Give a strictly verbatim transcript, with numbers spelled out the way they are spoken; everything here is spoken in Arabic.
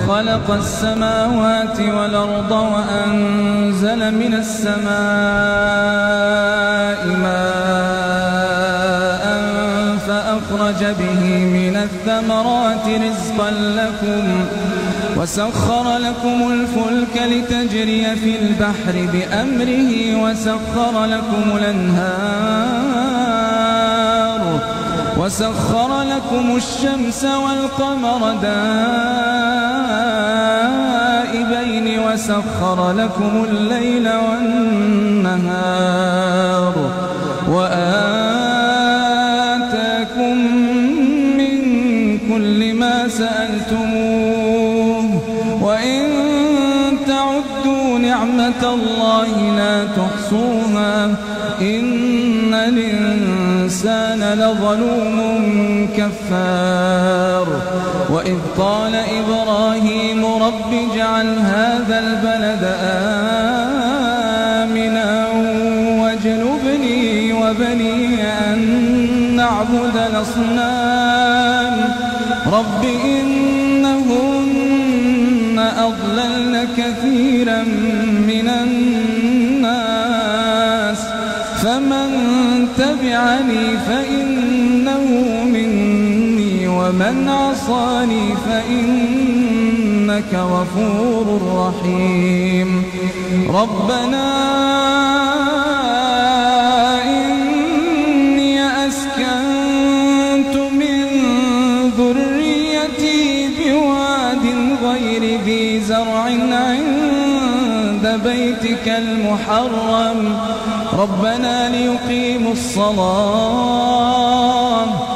خلق السماوات والأرض وأنزل من السماء ماء فأخرج به من الثمرات رزقا لكم وسخر لكم الفلك لتجري في البحر بأمره وسخر لكم الأنهار وسخر لكم الشمس والقمر دائبين وسخر لكم الليل والنهار وآتاكم من كل ما سألتموه وإن تعدوا نعمة الله لا تحصوها إن الإنسان لظلوم كفار وإذ قال إبراهيم رب اجعل هذا البلد آمنا واجنبني وبني أن نعبد الأصنام رب إنهن أضللن كثيرا من الناس فمن تبعني فإنه مني ومن عصاني فإنك غفور رحيم ربنا إني أسكنت من ذريتي بواد غير ذي زرع عند بيتك المحرم ربنا ليقيموا الصلاة